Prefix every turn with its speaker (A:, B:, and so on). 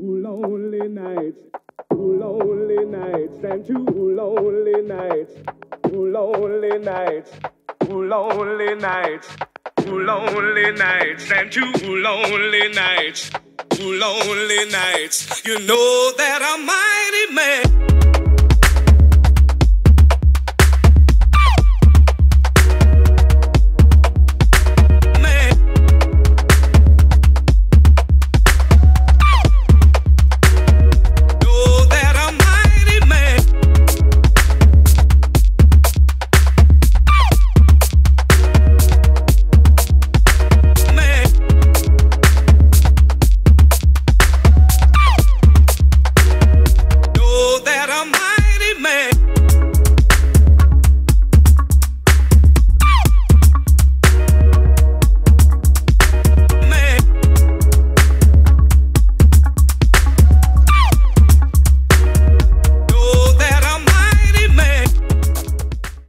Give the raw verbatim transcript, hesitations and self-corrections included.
A: lonely nights, two lonely nights, and two lonely nights, two lonely nights, two lonely nights, two lonely nights, and two lonely nights, two lonely nights. You know that I'm mighty man.